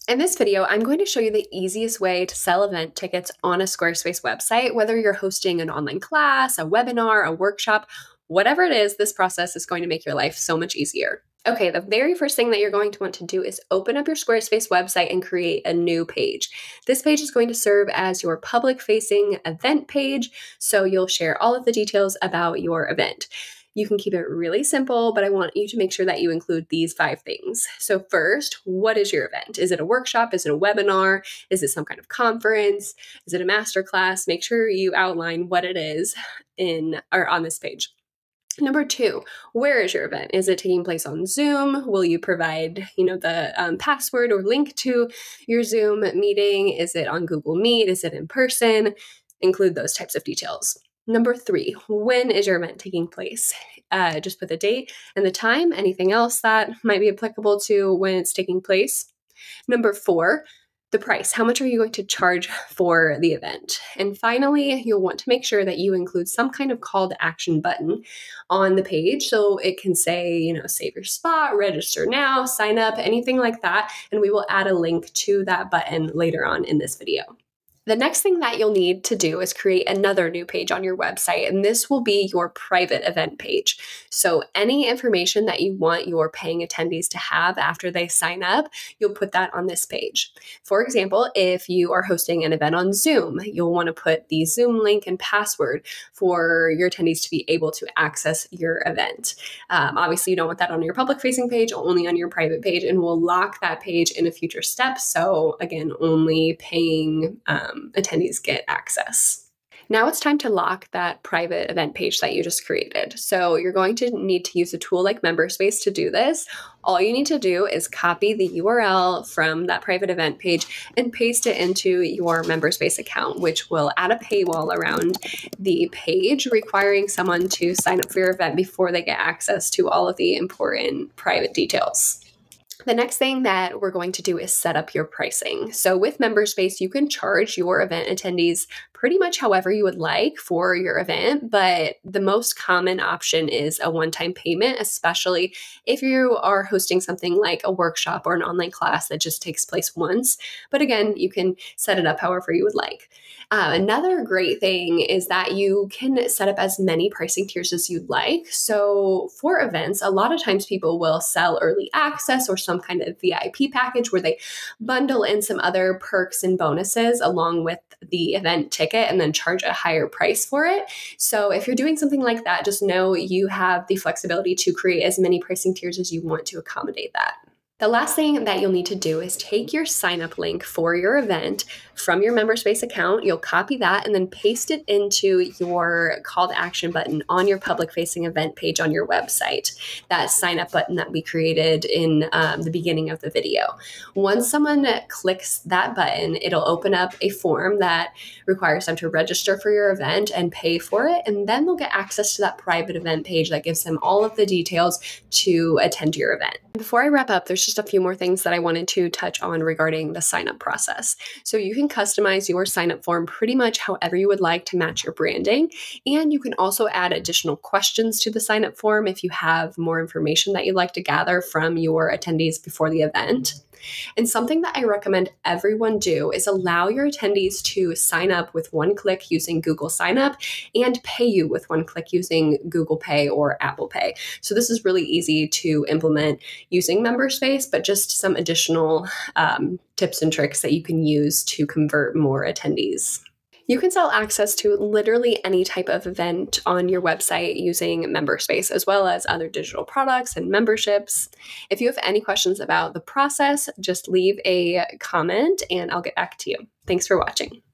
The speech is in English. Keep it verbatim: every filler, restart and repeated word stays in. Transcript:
In this video, I'm going to show you the easiest way to sell event tickets on a Squarespace website, whether you're hosting an online class, a webinar, a workshop, whatever it is, this process is going to make your life so much easier. Okay, the very first thing that you're going to want to do is open up your Squarespace website and create a new page. This page is going to serve as your public-facing event page, so you'll share all of the details about your event. You can keep it really simple, but I want you to make sure that you include these five things. So first, what is your event? Is it a workshop? Is it a webinar? Is it some kind of conference? Is it a masterclass? Make sure you outline what it is in or on this page. Number two, where is your event? Is it taking place on Zoom? Will you provide, you know, the um, password or link to your Zoom meeting? Is it on Google Meet? Is it in person? Include those types of details. Number three, when is your event taking place? Uh, just put the date and the time, anything else that might be applicable to when it's taking place. Number four, the price. How much are you going to charge for the event? And finally, you'll want to make sure that you include some kind of call to action button on the page. So it can say, you know, save your spot, register now, sign up, anything like that. And we will add a link to that button later on in this video. The next thing that you'll need to do is create another new page on your website, and this will be your private event page. So any information that you want your paying attendees to have after they sign up, you'll put that on this page. For example, if you are hosting an event on Zoom, you'll want to put the Zoom link and password for your attendees to be able to access your event. Um, obviously, you don't want that on your public-facing page, only on your private page, and we'll lock that page in a future step. So again, only paying um, attendees get access. Now it's time to lock that private event page that you just created. So you're going to need to use a tool like MemberSpace to do this. All you need to do is copy the U R L from that private event page and paste it into your MemberSpace account, which will add a paywall around the page, requiring someone to sign up for your event before they get access to all of the important private details. The next thing that we're going to do is set up your pricing. So with MemberSpace, you can charge your event attendees pretty much however you would like for your event, but the most common option is a one-time payment, especially if you are hosting something like a workshop or an online class that just takes place once. But again, you can set it up however you would like. Uh, another great thing is that you can set up as many pricing tiers as you'd like. So for events, a lot of times people will sell early access or some kind of V I P package where they bundle in some other perks and bonuses along with the event ticket and then charge a higher price for it. So if you're doing something like that, just know you have the flexibility to create as many pricing tiers as you want to accommodate that. The last thing that you'll need to do is take your sign-up link for your event from your MemberSpace account. You'll copy that and then paste it into your call to action button on your public-facing event page on your website, that sign-up button that we created in um, the beginning of the video. Once someone clicks that button, it'll open up a form that requires them to register for your event and pay for it, and then they'll get access to that private event page that gives them all of the details to attend your event. Before I wrap up, there's just a few more things that I wanted to touch on regarding the sign-up process. So you can customize your sign-up form pretty much however you would like to match your branding. And you can also add additional questions to the sign-up form if you have more information that you'd like to gather from your attendees before the event. And something that I recommend everyone do is allow your attendees to sign up with one click using Google Sign Up and pay you with one click using Google Pay or Apple Pay. So this is really easy to implement using MemberSpace, but just some additional um, tips and tricks that you can use to convert more attendees. You can sell access to literally any type of event on your website using MemberSpace, as well as other digital products and memberships. If you have any questions about the process, just leave a comment and I'll get back to you. Thanks for watching.